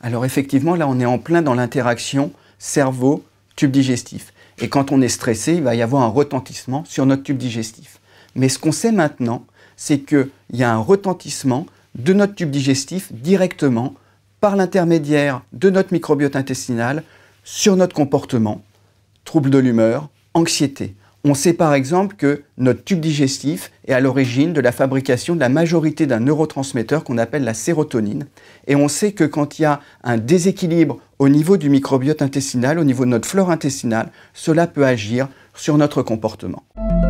Alors effectivement, là, on est en plein dans l'interaction cerveau-tube digestif. Et quand on est stressé, il va y avoir un retentissement sur notre tube digestif. Mais ce qu'on sait maintenant, c'est qu'il y a un retentissement de notre tube digestif directement par l'intermédiaire de notre microbiote intestinal sur notre comportement, troubles de l'humeur, anxiété. On sait par exemple que notre tube digestif est à l'origine de la fabrication de la majorité d'un neurotransmetteur qu'on appelle la sérotonine. Et on sait que quand il y a un déséquilibre au niveau du microbiote intestinal, au niveau de notre flore intestinale, cela peut agir sur notre comportement.